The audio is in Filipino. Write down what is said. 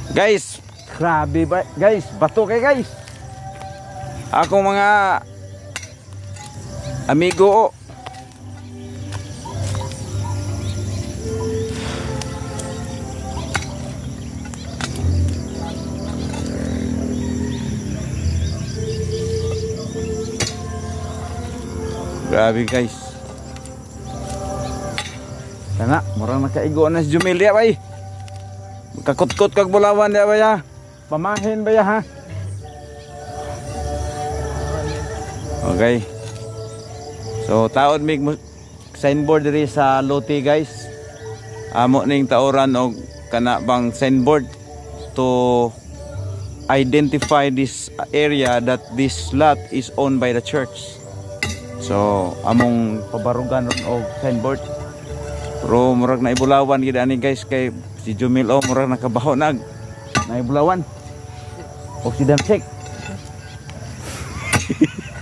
Guys, grabe ba guys, bato kay guys. Ako mga amigo. Grabe guys. Kana, murang nakaigo na si Jumil ya bay. Kakot-kot kag bulawan ya bay ha. Pamahin ba ya ha? Okay. So taon mig signboard diri sa lote guys. Amo ning taoran og kana bang signboard to identify this area that this lot is owned by the church. So among pabarugan og signboard. Pero murag na ibulawan gid ani guys kay si Jumil o murag nakabaho nag na ibulawan. O si Damsek.